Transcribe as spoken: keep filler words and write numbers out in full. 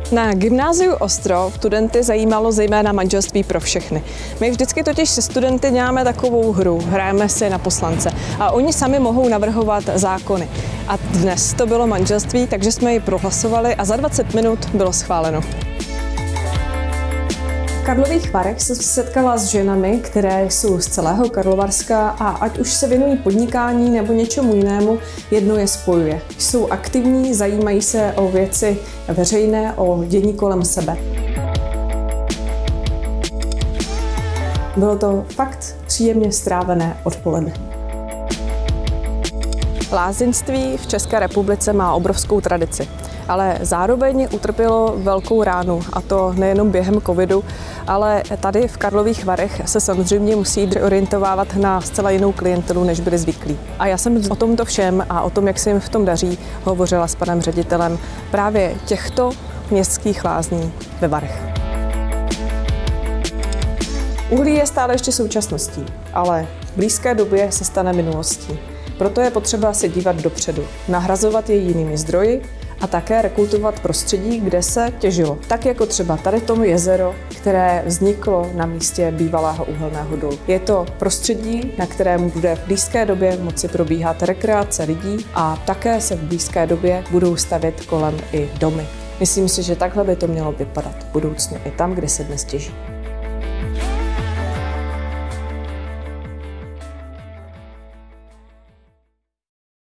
Na gymnáziu Ostrov studenty zajímalo zejména manželství pro všechny. My vždycky totiž se studenty děláme takovou hru, hrajeme si na poslance a oni sami mohou navrhovat zákony. A dnes to bylo manželství, takže jsme ji prohlasovali a za dvacet minut bylo schváleno. V Karlových Varech se setkala s ženami, které jsou z celého Karlovarska a ať už se věnují podnikání nebo něčemu jinému, jedno je spojuje. Jsou aktivní, zajímají se o věci veřejné, o dění kolem sebe. Bylo to fakt příjemně strávené odpoledne. Lázeňství v České republice má obrovskou tradici, ale zároveň utrpělo velkou ránu, a to nejenom během covidu, ale tady v Karlových Varech se samozřejmě musí orientovávat na zcela jinou klientelu, než byli zvyklí. A já jsem o tomto všem a o tom, jak se jim v tom daří, hovořila s panem ředitelem právě těchto městských lázní ve Varech. Uhlí je stále ještě současností, ale v blízké době se stane minulostí. Proto je potřeba se dívat dopředu, nahrazovat je jinými zdroji a také rekultivovat prostředí, kde se těžilo. Tak jako třeba tady tomu jezero, které vzniklo na místě bývalého uhelného dolu. Je to prostředí, na kterém bude v blízké době moci probíhat rekreace lidí a také se v blízké době budou stavět kolem i domy. Myslím si, že takhle by to mělo vypadat v budoucnu i tam, kde se dnes těží.